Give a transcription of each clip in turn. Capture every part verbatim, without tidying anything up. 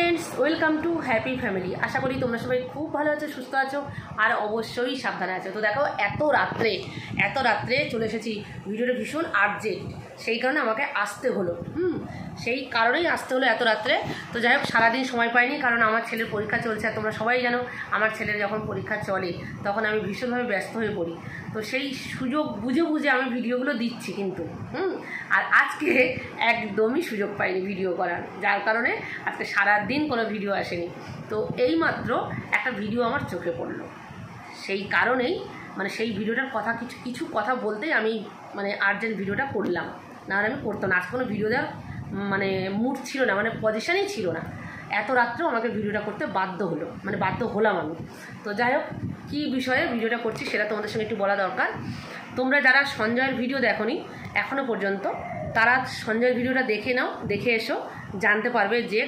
Friends, welcome to happy family. আশা করি তোমরা সবাই খুব ভালো আছো, সুস্থ আছো আর অবশ্যই সাবধানে আছো। তো দেখো, এত রাত্রে এত রাত্রে চলে এসেছি, ভিডিওটা ভীষণ আর্জেন্ট, সেই কারণে আমাকে আসতে হলো। হুম সেই কারণেই আসতে হলো এত রাত্রে। তো যাই হোক, সারাদিন সময় পাইনি, কারণ আমার ছেলের পরীক্ষা চলছে। আর তোমরা সবাই জানো, আমার ছেলের যখন পরীক্ষা চলে তখন আমি ভীষণভাবে ব্যস্ত হয়ে পড়ি। তো সেই সুযোগ বুঝে বুঝে আমি ভিডিওগুলো দিচ্ছি কিন্তু হুম আর আজকে একদমই সুযোগ পাইনি ভিডিও করার, যার কারণে আজকে সারাদিন কোনো ভিডিও আসেনি। তো এইমাত্র একটা ভিডিও আমার চোখে পড়লো, সেই কারণেই মানে সেই ভিডিওটার কথা কিছু কিছু কথা বলতেই আমি মানে আর্জেন্ট ভিডিওটা করলাম, নাহলে আমি করতাম না। আজকে কোনো ভিডিও দেওয়ার মানে মুড ছিল না, মানে পজিশানেই ছিল না। এত রাত্রেও আমাকে ভিডিওটা করতে বাধ্য হলো, মানে বাধ্য হলাম আমি। তো যাই হোক, কী বিষয়ে ভিডিওটা করছি সেটা তোমাদের সঙ্গে একটু বলা দরকার। তোমরা যারা সঞ্জয়ের ভিডিও দেখোনি এখনও পর্যন্ত, তারা সঞ্জয়ের ভিডিওটা দেখে নাও, দেখে এসো, জানতে পারবে যে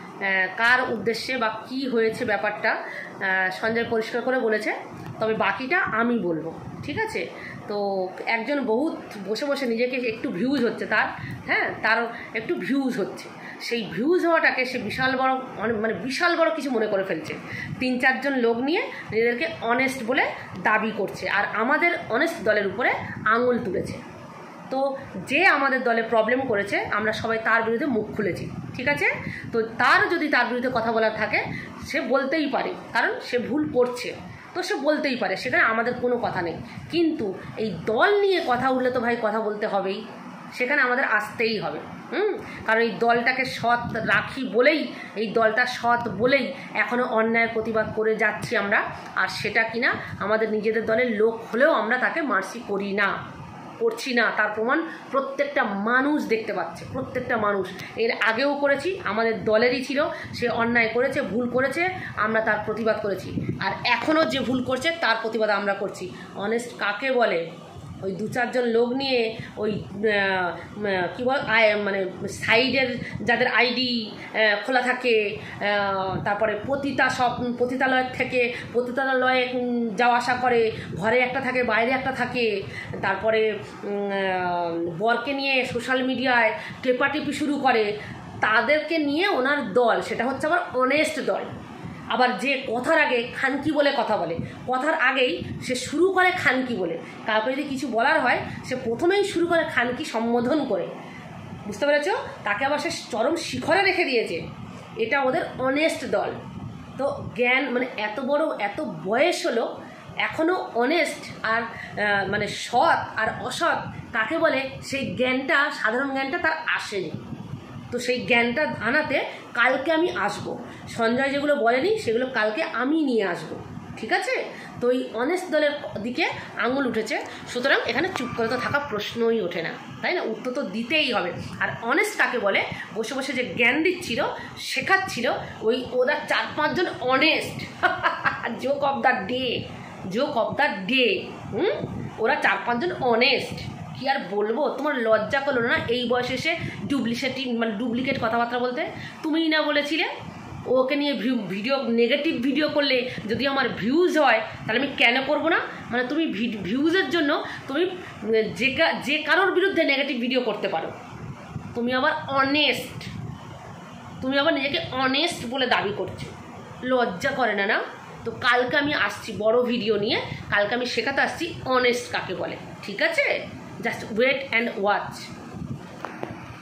কার উদ্দেশ্যে বা কি হয়েছে ব্যাপারটা। সঞ্জয় পরিষ্কার করে বলেছে, তবে বাকিটা আমি বলবো, ঠিক আছে? তো একজন বহুত বসে বসে নিজেকে একটু ভিউজ হচ্ছে তার, হ্যাঁ তার একটু ভিউজ হচ্ছে, সেই ভিউজ হওয়াটাকে সে বিশাল বড় মানে বিশাল বড় কিছু মনে করে ফেলছে। তিন চারজন লোক নিয়ে নিজেদেরকে অনেস্ট বলে দাবি করছে, আর আমাদের অনেস্ট দলের উপরে আঙুল তুলেছে। তো যে আমাদের দলে প্রবলেম করেছে, আমরা সবাই তার বিরুদ্ধে মুখ খুলেছি, ঠিক আছে? তো তার যদি তার বিরুদ্ধে কথা বলার থাকে, সে বলতেই পারে, কারণ সে ভুল করছে, তো সে বলতেই পারে, সেখানে আমাদের কোনো কথা নেই। কিন্তু এই দল নিয়ে কথা উঠলে তো ভাই কথা বলতে হবেই, সেখানে আমাদের আসতেই হবে। হুম কারণ এই দলটাকে সৎ রাখি বলেই, এই দলটা সৎ বলেই এখনও অন্যায়ের প্রতিবাদ করে যাচ্ছি আমরা। আর সেটা কিনা আমাদের নিজেদের দলের লোক হলেও আমরা তাকে মার্সি করি না, করছি না। তার প্রমাণ প্রত্যেকটা মানুষ দেখতে পাচ্ছে, প্রত্যেকটা মানুষ। এর আগেও করেছি, আমাদের দলেরই ছিল, সে অন্যায় করেছে, ভুল করেছে, আমরা তার প্রতিবাদ করেছি। আর এখনও যে ভুল করছে তার প্রতিবাদ আমরা করছি। অনেস্ট কাকে বলে? ওই দু চারজন লোক নিয়ে ওই কী বল মানে সাইডের যাদের আইডি খোলা থাকে, তারপরে পতিতা সব পতিতালয়ের থেকে পতিতালয়ে যাওয়া আসা করে, ঘরে একটা থাকে বাইরে একটা থাকে, তারপরে বরকে নিয়ে সোশ্যাল মিডিয়ায় টেপাটেপি শুরু করে, তাদেরকে নিয়ে ওনার দল, সেটা হচ্ছে আবার অনেস্ট দল। আবার যে কথার আগে খানকি বলে কথা বলে, কথার আগেই সে শুরু করে খানকি বলে। কাউকে যদি কিছু বলার হয়, সে প্রথমেই শুরু করে খানকি সম্বোধন করে, বুঝতে পেরেছ? তাকে আবার সে চরম শিখরে রেখে দিয়েছে। এটা ওদের অনেস্ট দল। তো জ্ঞান মানে এত বড়, এত বয়স হলো এখনও অনেস্ট আর মানে সৎ আর অসৎ কাকে বলে সেই জ্ঞানটা, সাধারণ জ্ঞানটা তার আসেনি। তো সেই জ্ঞানটা আনাতে কালকে আমি আসব। সঞ্জয় যেগুলো বলেনি সেগুলো কালকে আমি নিয়ে আসব, ঠিক আছে? তো এই অনেস্ট দলের দিকে আঙুল উঠেছে, সুতরাং এখানে চুপ করে তো থাকা প্রশ্নই ওঠে না, তাই না? উত্তর তো দিতেই হবে। আর অনেস্ট কাকে বলে? বসে বসে যে জ্ঞান দিচ্ছিল, শেখাচ্ছিল, ওই ওরা চার পাঁচজন honest, joke of the day, joke of the day. হুম ওরা চার পাঁচজন অনেস্ট। কি আর বলবো, তোমার লজ্জা করলো না এই বয়সে এসে ডুপ্লিকেট মানে ডুপ্লিকেট কথাবার্তা বলতে? তুমিই না বলেছিলে ওকে নিয়ে ভিডিও, নেগেটিভ ভিডিও করলে যদি আমার ভিউজ হয় তাহলে আমি কেন করবো না? মানে তুমি ভিউজের জন্য তুমি যে যে কারোর বিরুদ্ধে নেগেটিভ ভিডিও করতে পারো, তুমি আবার অনেস্ট, তুমি আবার নিজেকে অনেস্ট বলে দাবি করছো। লজ্জা করে না না? তো কালকে আমি আসছি বড় ভিডিও নিয়ে, কালকে আমি শেখাতে আসছি অনেস্ট কাকে বলে, ঠিক আছে? Just wait and watch.